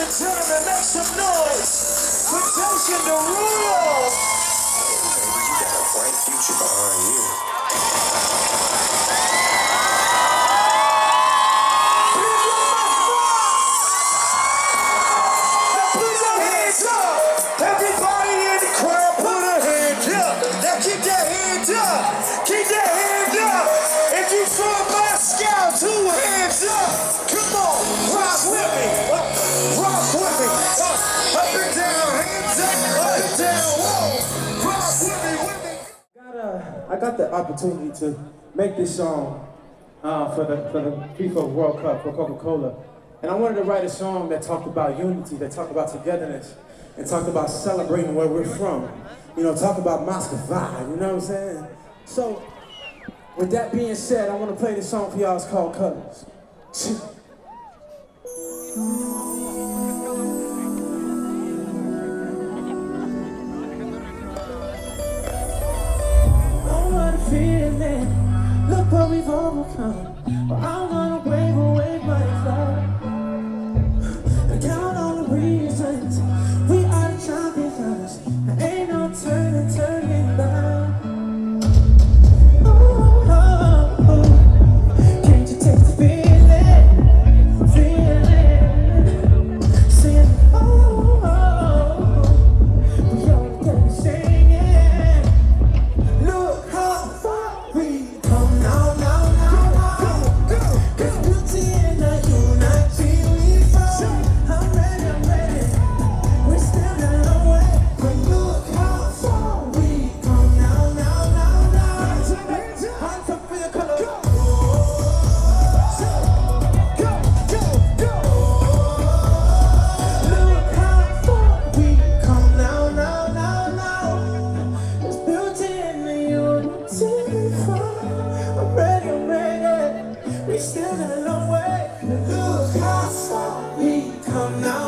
and gentlemen, make some noise for Jason Derulo. You got a bright future behind you. Now put your hands up. Everybody in the crowd, put a hand up. Now keep that hand up. Keep that hand up. If you from Moscow, 2 hands up. Come on, rock with me. Rock with me. Up and down, hands up. Up and down, whoa. Rock with me. I got the opportunity to make this song for the FIFA World Cup for Coca-Cola. And I wanted to write a song that talked about unity, that talked about togetherness, and talked about celebrating where we're from. You know, talk about Moscow vibe, you know what I'm saying? So, with that being said, I want to play this song for y'all. It's called Colors. Feeling, look what we've overcome. Well, I'm gonna wave away my flag and count all the reasons we are the champions. There ain't no turning back. Oh, oh, oh. Can't you take the feeling? Saying, oh, oh, oh. We all get singing. Look how we come now, Cause beauty in the unity we found. I'm ready, we're still a long way. But look how far we come now. Hands up for your color. Go. Look how far we come now. There's beauty in the unity we found. I'm ready, we still got a long way. Look how far we come now.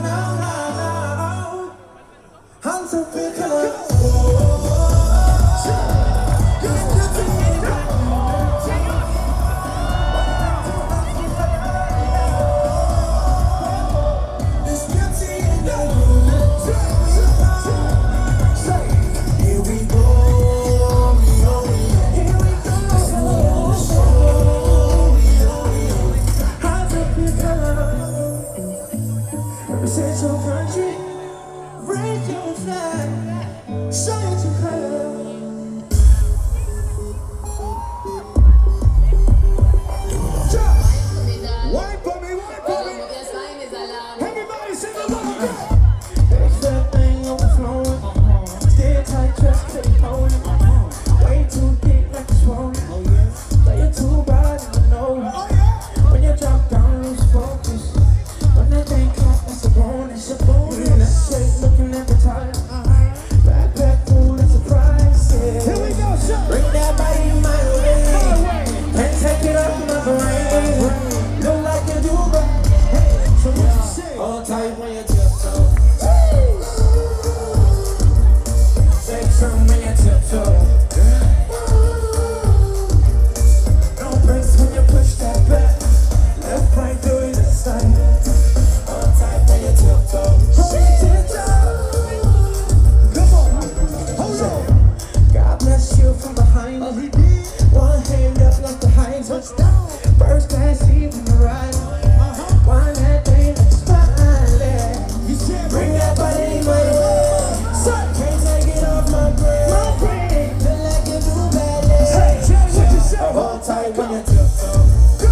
Hands up in color. There's beauty in the unity. Here we go. Here we go. Hands up in color. Represent your country. Raise your flag. Show it your color. Wine for me. Everybody sing along. There's that thing overflowing. Stay tight, just take hold. Way too deep like a swollen. Play it too bad in the nose. When you drop down, lose focus. When that thing clap, that's a bonus. That's straight looking at the time. Backpack full of surprises. Here we go, sir. Bring that body my way. Can't take it off my brain. Look like you do, but hey, so what you say? Hold tight when you tiptoe. Take some when you tiptoe. No breaks when you push that back. Left, right, do it this side. Hold tight when you tiptoe. Come on, hold on. God bless you from behind. One hand up like the heights. First class seat from the right. Wine that thing like smiling. Bring that body my way. Can't take it off my brain. Feel like you do bad. Hold tight when you tiptoe.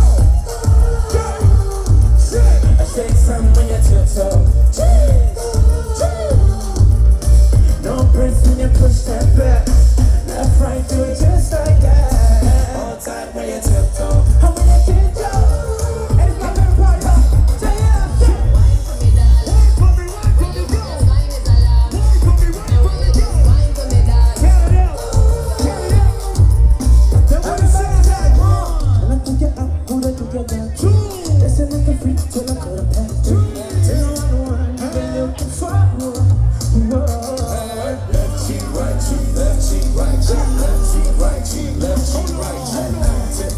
Shake some when you tiptoe. No breaks when you push that back. Left, right, do it just like that. Hold tight when you tiptoe. How when you tiptoe? And it's my favorite part.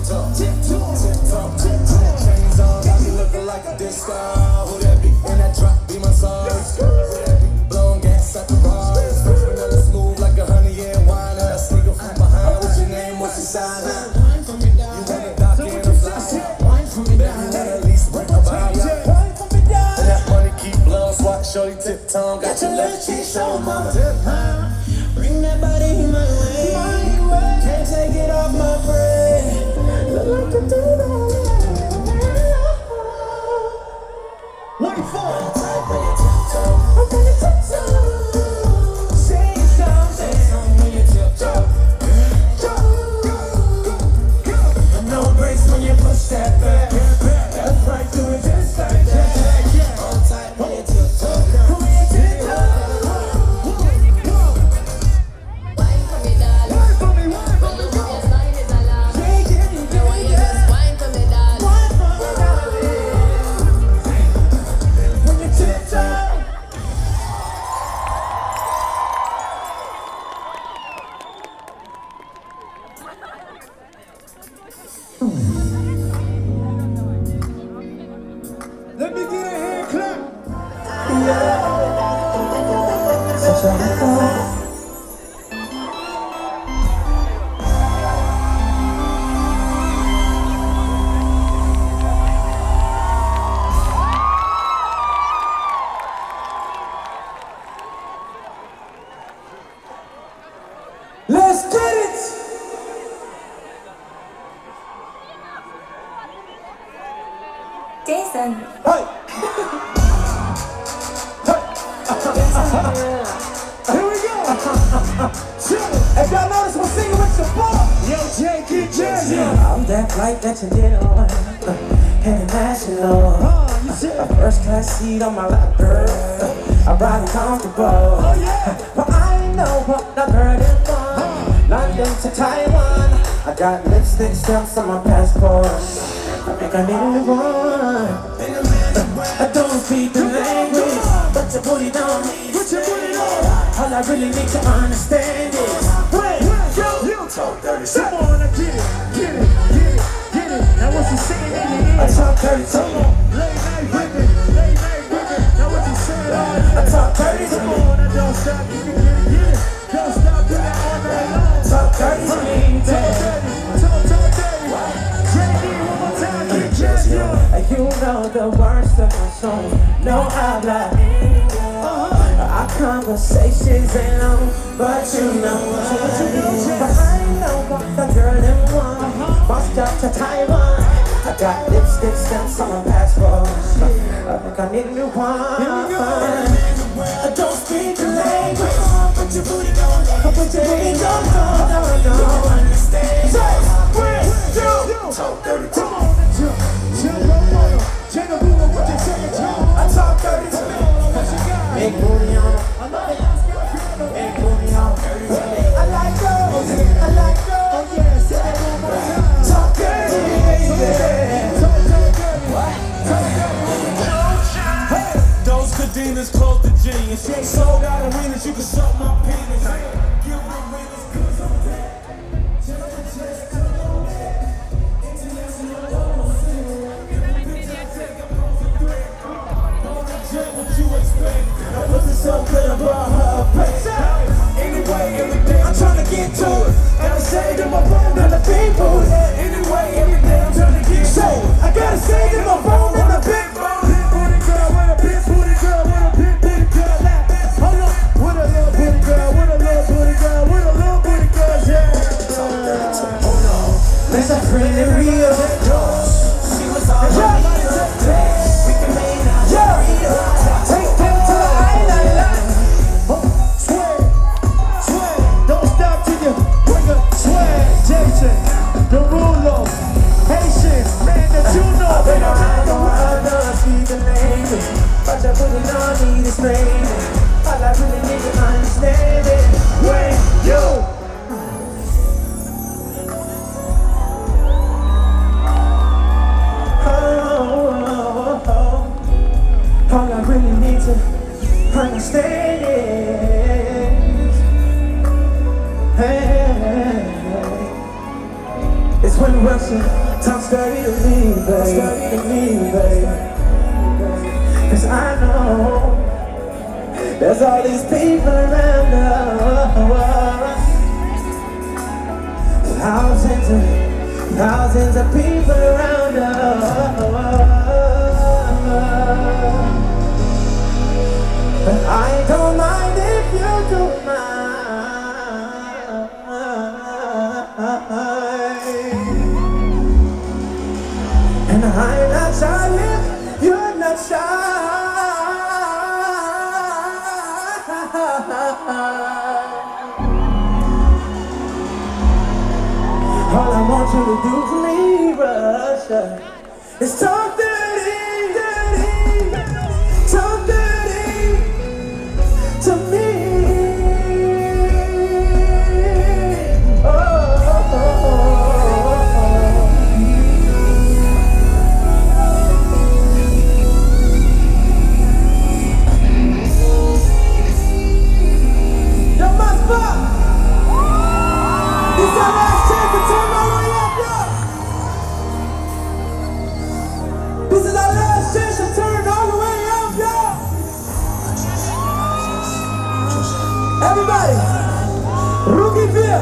Chains on, got me looking like a disco. Who that be in that drop? She so mama. Bring that body my way. Can't take it off my brain. Look like you do that. Wait for it. I'm gonna tiptoe. Say something when you tiptoe. No breaks when you push that back. That's right, do it just like that. Hold tight when you tiptoe. When you tiptoe. Wine for me, darling. Wine for me, wine for me, Your spine is alarm. Take it, I want you to just wine for me, darling. wine for me, darling. When you tiptoe. Let me get a hand clap. Such a high. Let's get it! Jason. Hey! Here we go. If y'all notice, we're singing with the bar. Yo, Jay, get jazzy. I'm that flight that you get on, international. You said. A first class seat on my lap, girl. I'm riding comfortable. Oh, yeah. But I know what the burden on. London to Taiwan. I got lipstick stamps on my passport. I think I need a new one. I don't speak the language, but your booty don't need. Put your booty on. All I really need to understand is Wait, you talk dirty. Come on, now get it, get it, get it, get it. Now what you saying in your I ear? talk dirty to Come me. on, late night whipping, late night whipping. Now what you saying all I night? talk dirty to Come me. on, now don't stop, you can get it. Don't stop, do that all night long. Talk dirty to me, Talk baby. dirty, talk dirty. JD, one more time, get jazzy on. You know the words of my song. No habla. Our conversations ain't long, but you know what. But I know what the girl in one. Bust up to Taiwan. I got lipstick stamps on my passport. I think I need a new one. I don't speak the language, but your booty gon' but your booty don't understand. Talk dirty, come on, jump up on him. Jada Boo, what you saying, Joe? I talk dirty to me. What you got? Big booty on it. I love it. Big booty on it. I like those. I like those. Oh yeah, say that one more time. Talk dirty, baby. Talk dirty. Hey, Those cadenas close to genius. Sold out arenas, you can suck my penis. Give them winners, cause I'm dead. What you expect? Now what's it so good about her face? Anyway, every day I'm trying to get to it. Gotta say to my phone and the people. Anyway, every day I'm trying to get to it. I gotta say to my phone and the big phone. Big booty girl with a big booty girl with a big booty girl. Hold up, with a little booty girl, with a little booty girl, with a little booty girl, yeah. Hold on. There's a pretty real. She was all right. We can make out. Take them to the island. Swag, swag, don't stop till you bring a swag. Jason, the ruler, Haitian, man that you know. I've been around the world, don't speak the language, but your booty don't need explaining. All I really need to understand is when you. All I really need to understand is, it's when Russell talks dirty to me, baby. Cause I know there's all these people around us, thousands of people around us. But I don't mind want you to do for me, Russia, is talk dirty, dirty, talk dirty to me. Everybody, Rookieville,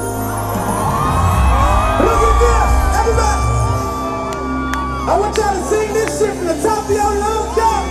everybody. I want y'all to sing this shit from the top of your lungs, y'all.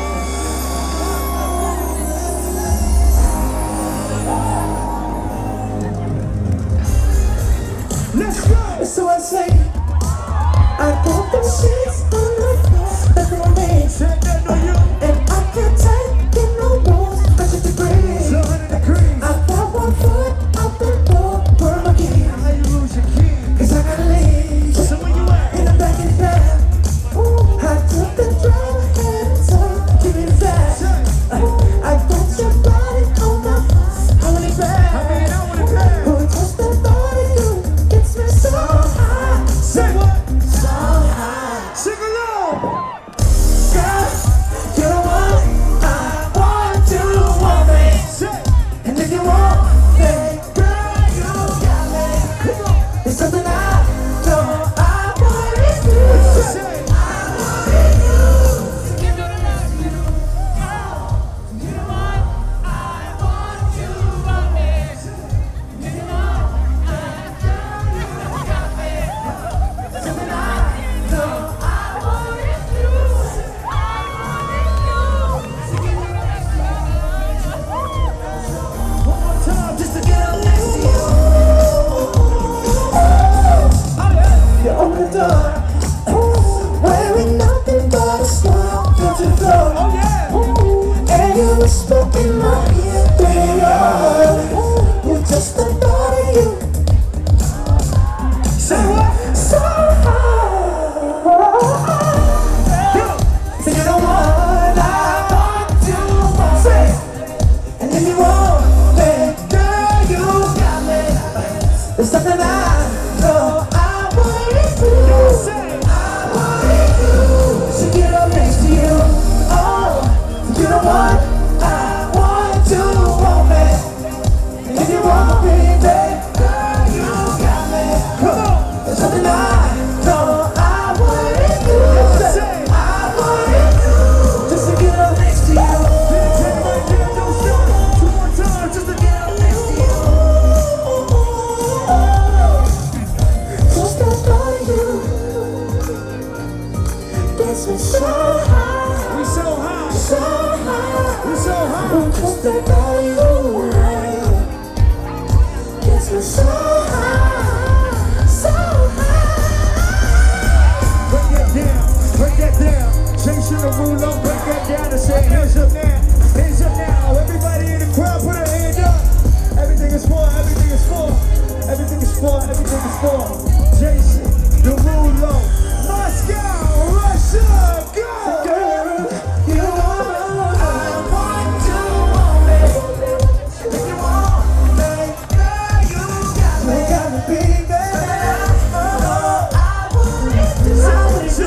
Let's go. So I say, I got the sheets on the floor, that's what I mean. And I can't take it no more, 100 degrees. I got 1 foot out the door, where am I getting? How you lose your key? 'Cause I gotta leave. So where you at? In the back of the cab. I took the drive and told, give me the back. I got your body on my, I want it back. Who touched that body, you gets me so high. Say what? So high. Sing along. Girl, you're the one I want to want me. And if you want me, girl, you got me. There's something I know I want it to. I want it to. You know what I want you want me. You know I got me. There's something I know I want it to. I want it to. Just to get up next to you. You open the door, wearing nothing but a smile, down to the floor. And you whisper in my ear, baby, you just the thought of you. Say what? So high. So you're the one I want to want. And if you want me, girl, you got me. There's something I know I want it to. I want it to. So get up next to you. Oh, you're the one I want to want me. And if you want me, baby, girl, you got me. Come on. There's something I know I want it to. I want it to. Just to get up next to you. Just to get up next to you. Just that thought of you gets me so high. We so high. So high. We so high. Just that thought of you gets me so high. So high. Break that down. Break that down. Jason Derulo, break that down and say, hands up now. Hands up now. Everybody in the crowd, put a hand up. Everything is for, everything is for. Everything is for, everything is for. Jason Derulo, Moscow, Russia, go! Girl, you are I want to want me. If you want me, girl, you got me. Got me, baby. I want it to. I want it to.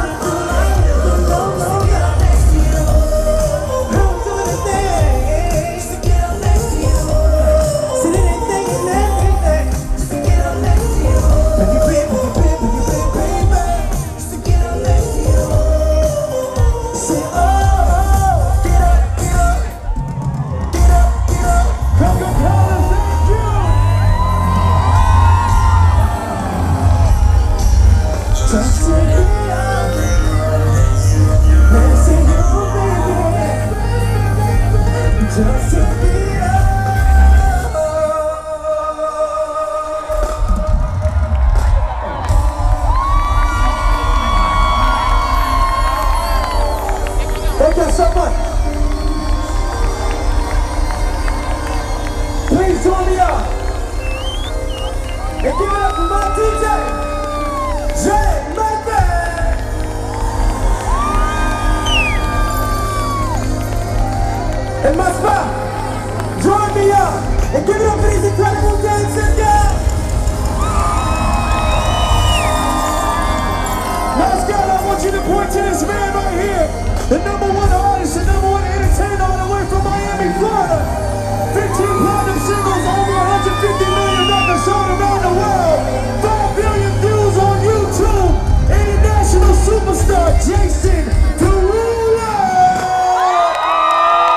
Get up next to you. I'm doing the things to get up next to you. See anything and everything just to get up next to you. When you baby, just to get up next to you. Say oh, get up, get up, get up, get up. Coca-Cola, thank you. Just to get up, next to you, baby. Just to get up. Thank you so much. Please join me up and give it up for my DJ. the #1 artist, the #1 entertainer all the way from Miami, Florida. 15 platinum singles, over 150 million records sold around the world. 5 billion views on YouTube. International superstar Jason Derulo.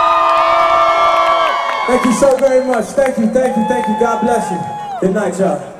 Thank you so very much. Thank you. God bless you. Good night, y'all.